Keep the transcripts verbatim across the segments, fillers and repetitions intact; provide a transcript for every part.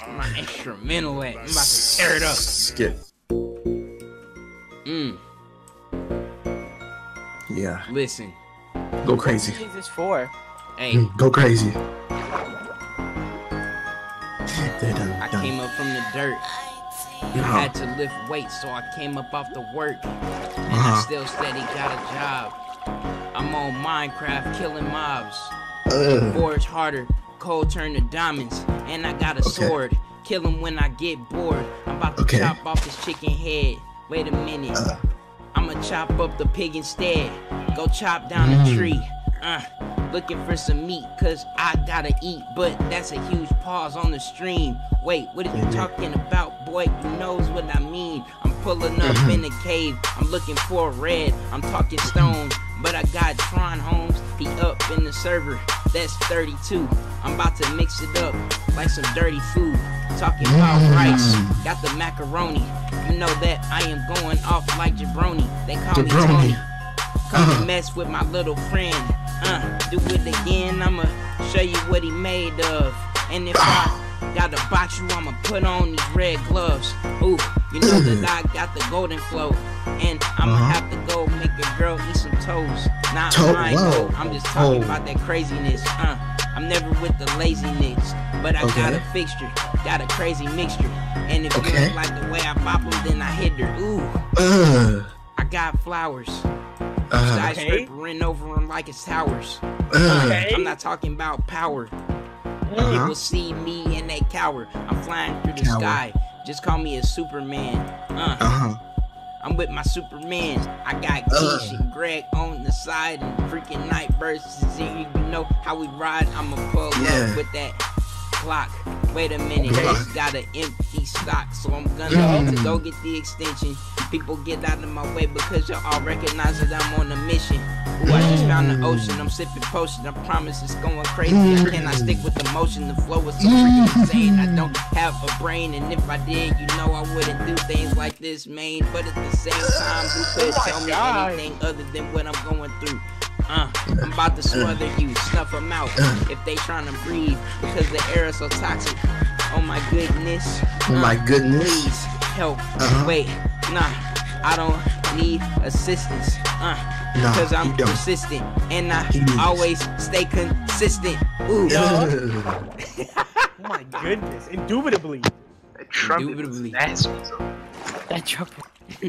my instrumental at? I'm about to tear it up. Skip. Mm. Yeah. Listen. Go crazy. What is this for? Hey. Go crazy. I came up from the dirt. I had to lift weights, so I came up off the work. And uh-huh. I still steady got a job. I'm on Minecraft killing mobs. Uh. Forge harder, cold turn to diamonds. And I got a Okay. sword. Kill him when I get bored. I'm about to Okay. chop off his chicken head. Wait a minute. Uh. I'ma chop up the pig instead. Go chop down Mm. a tree. Uh, looking for some meat, cause I gotta eat. But that's a huge pause on the stream. Wait, what are you talking about, boy? You knows what I mean. I'm pulling up Mm-hmm. in the cave. I'm looking for a red. I'm talking stone. But I got Tron Holmes. He up in the server. That's thirty-two. I'm about to mix it up like some dirty food. Talking about rice. Got the macaroni. You know that I am going off like jabroni. They call me Jabroni. Tony. Come Uh-huh. and mess with my little friend. Uh, do it again. I'ma show you what he made of. And if I gotta box you, I'ma put on these red gloves. Ooh, you know that I got the golden flow. And I'ma Uh-huh. have to go make a girl eat some toes. Not To- mine, whoa. though. I'm just talking Whoa. about that craziness. Uh, I'm never with the laziness. But I Okay. got a fixture, got a crazy mixture. And if Okay. you don't like the way I bop them, then I hit her. Ooh, Uh. I got flowers. Uh. Skyscraper in over them like it's towers. Uh. Okay. I'm not talking about power. Uh-huh. People see me and they cower. I'm flying through the Cower. sky. Just call me a Superman. Uh, Uh-huh. I'm with my Superman. I got Uh. Keish and Greg on the side and freaking Nightburst is here. You know how we ride. I'ma pull Yeah. up with that clock. Wait a minute, Okay. it's got an empty stock, so I'm gonna Mm. need to go get the extension. People get out of my way because y'all all recognize that I'm on a mission. Ooh, I just found the ocean, I'm sipping potion. I promise it's going crazy. I cannot stick with the motion. The flow is so freaking insane. I don't have a brain, and if I did, you know I wouldn't do things like this, man. But at the same time, who could Oh my tell me God. anything other than what I'm going through? Uh, I'm about to smother you, snuff them out if they tryna breathe because the air is so toxic. Oh my goodness. Oh my goodness. Please help. Uh-huh. Wait, nah, I don't need assistance. Uh, Nah, because I'm you don't. persistent and I He needs. always stay consistent. Ooh, Uh. Oh my goodness, indubitably. That trumpet was Indubitably. nasty. That trumpet.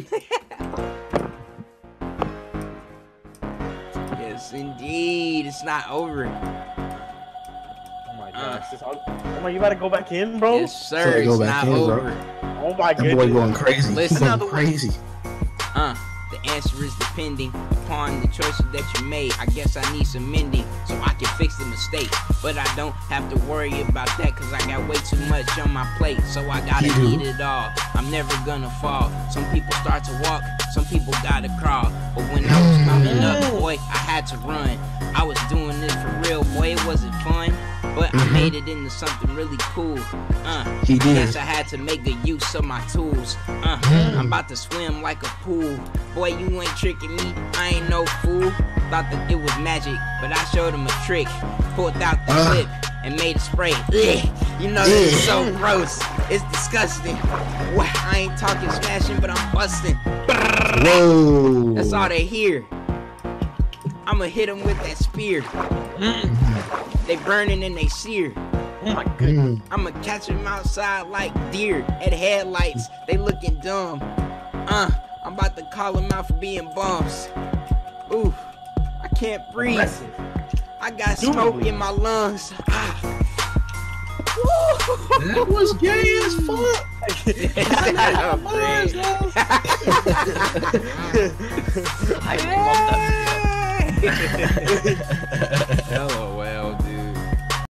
yes, indeed, it's not over. Oh my Uh. gosh. This all... Oh my, you gotta go back in, bro? Yes, So sir, go it's back not in, bro. over. Oh my That boy goodness. going crazy. Listen. He's going crazy. Uh, the answer is depending upon the choices that you made. I guess I need some mending so I can fix the mistake. But I don't have to worry about that cause I got way too much on my plate. So I gotta You do. eat it all. I'm never gonna fall. Some people start to walk, some people gotta crawl. But when I was coming up, boy, I had to run. I was doing this for real, boy, it wasn't fun. But I Mhm. made it into something really cool. Uh, He did. Guess I had to make good use of my tools. Uh, Mm. I'm about to swim like a pool. Boy, you ain't tricking me. I ain't no fool. Thought that it was magic, but I showed him a trick. Pulled out the Uh. clip and made it spray. Ugh, you know this is so gross. It's disgusting. Wow, I ain't talking smashing, but I'm busting. Whoa. That's all they hear. I'ma hit them with that spear. Mm. They burning and they sear. Oh my goodness. Mm. I'ma catch them outside like deer at headlights. They looking dumb. Uh, I'm about to call them out for being bums. Ooh, I can't breathe. Aggressive. I got smoke Indubitably. in my lungs. Ah. That was gay as fuck. I love that.